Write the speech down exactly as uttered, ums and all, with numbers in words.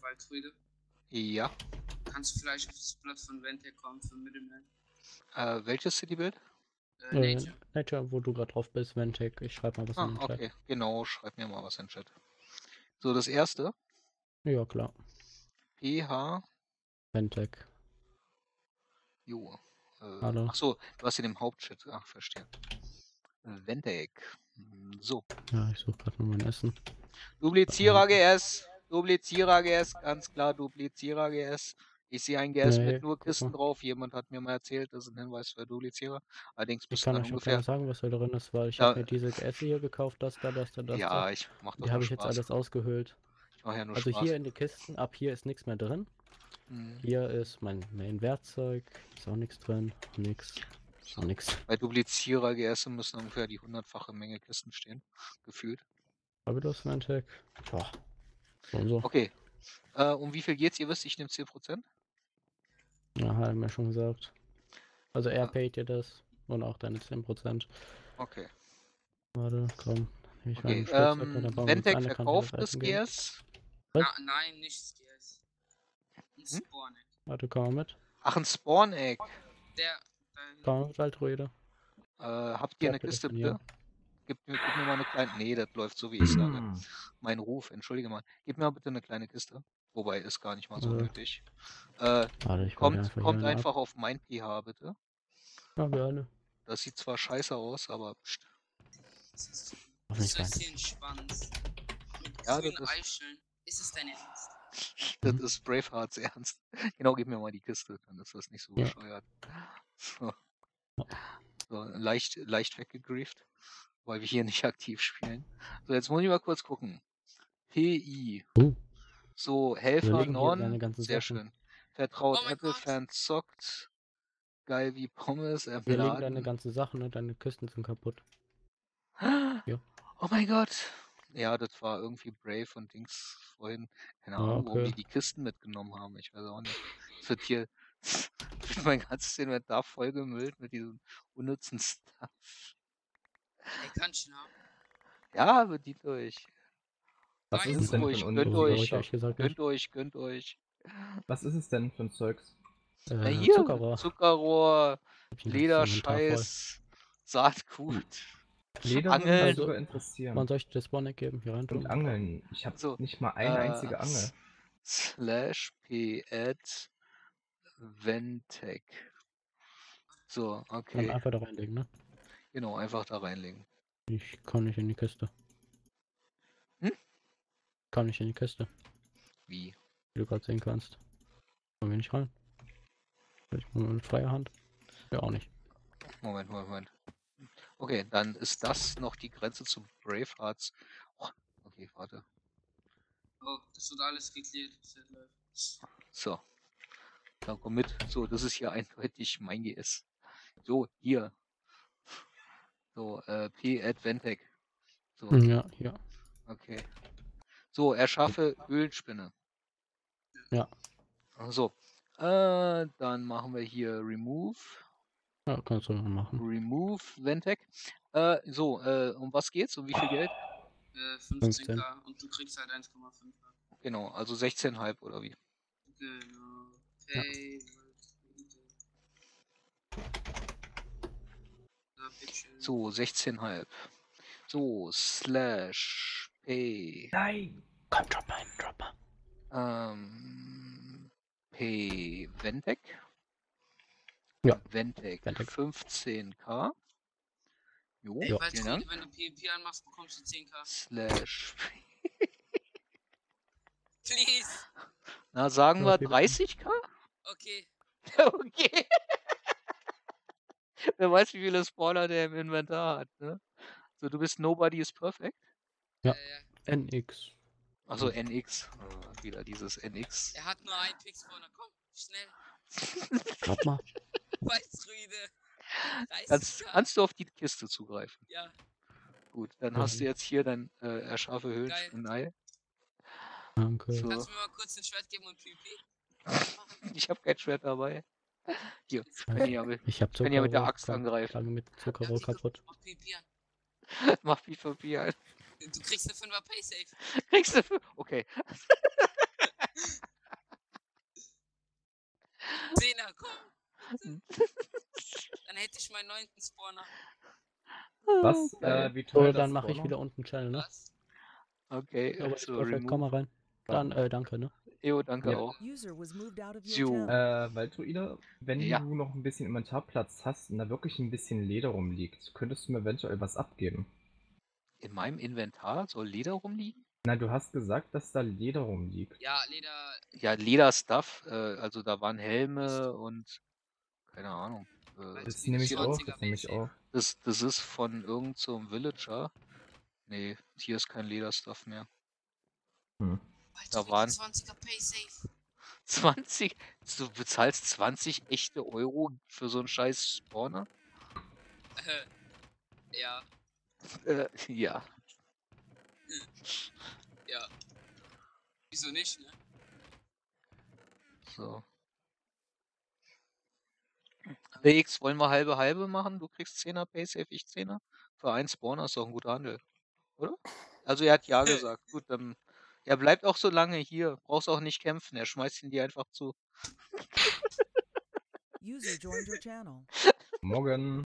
Waldrüde. Ja. Kannst du vielleicht auf das Blatt von Ventec kommen für Middleman? Äh, welches Citybuild? Äh, Äh, Nature. Nature, wo du gerade drauf bist, Ventec. Ich schreibe mal was Ah, in den Chat. okay. Genau, schreib mir mal was in den Chat. So, das erste. Ja, klar. P H. Ventec. Jo. Äh, Hallo. ach so, du hast in dem Hauptchat. Ach, verstehe. Ventec. So. Ja, ich suche gerade nur mein Essen. Duplizierer G S. Duplizierer G S. Ganz klar, Duplizierer G S. Ich sehe ein G S Nee, mit nur guck Kisten mal. drauf. Jemand hat mir mal erzählt, das ist ein Hinweis für Duplizierer. Allerdings Ich müssten kann dann euch auch ungefähr. gerne sagen, was da drin ist, weil ich Da- habe mir diese Esse hier gekauft, das da, das da, das Ja, da. ich mach doch Die nur habe ich jetzt Spaß. alles ausgehöhlt. Ich mach ja nur Also Spaß. hier in die Kisten, ab hier ist nichts mehr drin. Mhm. Hier ist mein Main-Werkzeug, ist auch nichts drin, nix, ist auch nix. Bei Duplizierer G S müssen ungefähr die hundertfache Menge Kisten stehen. Gefühlt. Habe ich das Ventec? Boah, so und so. Okay. Äh, um wie viel geht's? Ihr wisst, ich nehme zehn Prozent. Ja, hat er mir schon gesagt. Also er Ja. paid dir das und auch deine zehn Prozent. Okay. Warte, komm. Ich Okay. meine Spitzhacke, Ähm, dann bauen wir uns Ventec eine Kante das verkauft das Eisen G geben. S. Was? Na, nein, nicht das G S. Ein Hm? Spawn-Egg. Warte, komm mal mit. Ach, ein Spawn-Egg. Der. Dein, Komm mal mit, Waldröde. Äh, habt ihr Wer eine will das Kiste, denn bitte? Gib mir, gib mir mal eine kleine. Nee, das läuft so, wie ich sage. Mein Ruf, entschuldige mal. Gib mir mal bitte eine kleine Kiste. Wobei, ist gar nicht mal so Warte. nötig. Äh, Warte, ich baue dir kommt einfach kommt hier eine einfach ab. auf mein P H, bitte. Ja, gerne. Das sieht zwar scheiße aus, aber pst. das ist, Darf das nicht ist sein. hier ein Schwanz. Mit Ja, grünen das ist- Eicheln. Ist es dein Ernst? Das Mhm. ist Bravehearts Ernst. Genau, gib mir mal die Kiste, dann ist das nicht so Ja. bescheuert. So. So, leicht, leicht weggegrieft, weil wir hier nicht aktiv spielen. So, jetzt muss ich mal kurz gucken. P I. Uh. So, Wir Helfer legen hier deine Non. ganzen Sehr Sachen. schön. Vertraut Oh mein Apple, Gott. Fan zockt. Geil wie Pommes, Wir legen deine Erladen. ganzen Sachen und deine Kisten sind kaputt. Ja. Oh mein Gott. Ja, das war irgendwie Brave und Dings vorhin. Keine Ja, Ahnung, warum okay. die die Kisten mitgenommen haben. Ich weiß auch nicht. Es wird hier wird mein ganzes Inventar vollgemüllt mit diesem unnützen Stuff. Ey, kann ich ihn haben? Ja, bedient euch. Was ist Nice. es denn für Ruhig, ein gönnt So, euch. ich ehrlich gesagt Gönnt nicht. euch, gönnt euch. Was ist es denn für ein Zeugs? Na Äh, hier, Zuckerrohr. Zuckerrohr, Hab ich ein ganzes Inventar voll. Lederscheiß, Saatgut, Leder würde mich Angeln. sogar interessieren. Wann soll ich dir das Spawn geben? Hier rein Und tun? Angeln. Ich habe So, nicht mal eine äh, einzige Angel. Slash P at Ventec. So, Dann okay. einfach da reinlegen, ne? Genau, einfach da reinlegen. Ich kann nicht in die Kiste. Hm? Kann nicht in die Kiste. Wie? Wie du gerade sehen kannst. Kommen wir nicht rein. Vielleicht mal mit freier Hand. Ja, auch nicht. Moment, Moment, Moment. Okay, dann ist das noch die Grenze zu Bravehearts. Oh, okay, warte. Oh, das wird alles geklärt. Set läuft. So. Dann komm mit. So, das ist hier eindeutig mein G S. So, hier. So, äh, P at Ventec. So, Ja, ja. okay. So, erschaffe Höhlenspinne. Ja. So. Äh, dann machen wir hier Remove. Ja, kannst du mal machen. Remove Ventec. Äh, so, äh, um was geht's? Um wie viel Geld? Äh, fünfzehn K. Und du kriegst halt eins Komma fünf K. Genau, also sechzehn Komma fünf oder wie? Genau. Ja. Pay. Ja, bitteschön. So, sechzehn Komma fünf. So, slash pay. Nein! Komm, drop mal einen Dropper. Ähm, pay Ventec. Ja. Ventec Ventec. fünfzehn K. Jo, Ey, Ja. weil vielen Dank. wenn du PvP anmachst, bekommst du zehn K. Slash. Please. Na, sagen Ja, wir okay, dreißig K? Okay. Okay. Wer weiß, wie viele Spawner der im Inventar hat, ne? So, du bist Nobody is Perfect? Ja. Äh, ja. N X. Achso, N X. Oh, wieder dieses N X. Er hat nur einen Pixspawner. Komm, schnell. Drop mal. Weißrüde. Kannst, dreißig K. kannst du auf die Kiste zugreifen? Ja, Gut, dann Ja. hast du jetzt hier dein äh, erschaffe Höhlenspinne. Danke. So. kannst du mir mal kurz ein Schwert geben und PvP? Ich habe kein Schwert dabei. Hier, ich kann ja mit, Ich hab kann ja mit der Zuckerrohr. Axt angreifen. Schlag mit Zuckerrohr Ja, kaputt. Mach PvP an. Mach PvP halt. Du kriegst eine fünfer Pay Safe. Kriegst du. Okay. meinen neunten Spawner. Was? Geil. Äh, wie So, teuer dann das mache ich Spawner? wieder unten Channel, ne? Was? Okay, Ja, aber ist so perfekt, komm mal remove. rein. Dann, äh, danke, ne? Eo, danke Ja. auch. User was moved out of your So. channel. Äh, Waldruide, wenn Ja. du noch ein bisschen Inventarplatz hast und da wirklich ein bisschen Leder rumliegt, könntest du mir eventuell was abgeben? In meinem Inventar soll Leder rumliegen? Nein, du hast gesagt, dass da Leder rumliegt. Ja, Leder. Ja, Leder-Stuff. Äh, also da waren Helme und keine Ahnung. Äh, Das wie nehme ich das auch, zwanziger das nehme ich Basic. auch. das, das ist von irgend so einem Villager. Nee, hier ist kein Leder-Stuff mehr. Hm. Da Alter, waren- wie zwanziger Pay safe. zwanzig? Du bezahlst zwanzig echte Euro für so einen scheiß Spawner? Äh, ja, Äh, ja. ja. Wieso nicht, ne? So. D X, wollen wir halbe halbe machen? Du kriegst zehner Paysafe, ich zehner. Für einen Spawner ist doch ein guter Handel. Oder? Also er hat ja gesagt. Gut, dann. Er bleibt auch so lange hier. Brauchst auch nicht kämpfen. Er schmeißt ihn dir einfach zu. User joined your channel. Morgen.